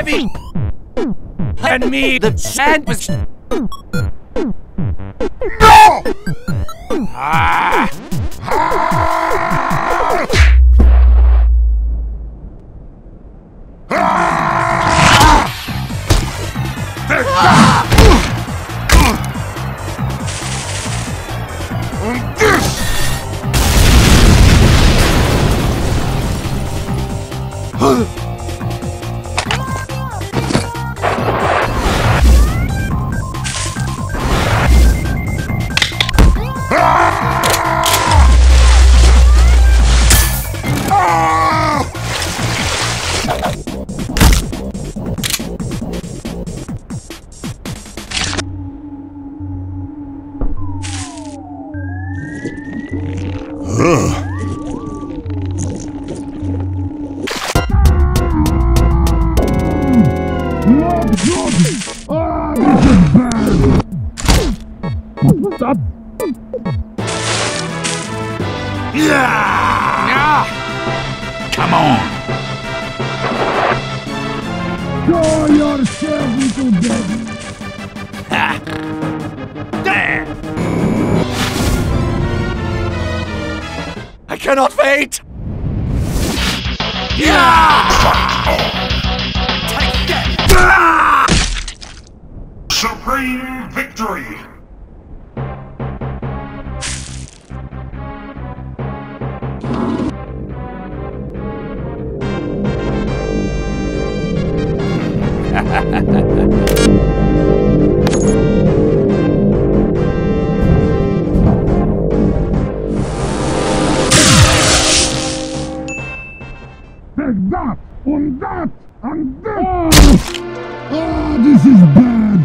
heavy. And me, the sand was... No! Ah! Stop! Yeah! Come on! Show yourself, little baby! Ha! There! I cannot wait! Yeah! Take that! Supreme victory! Take that! On that! And that! Oh, this is bad!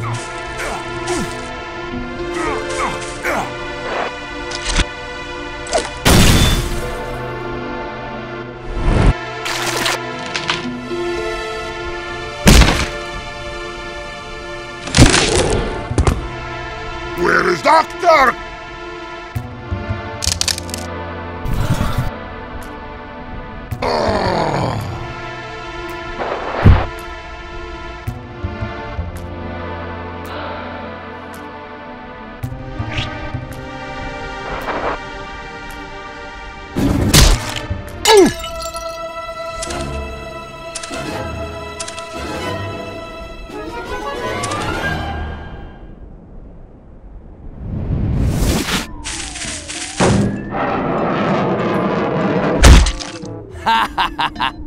Where is Doctor? Ha ha ha ha!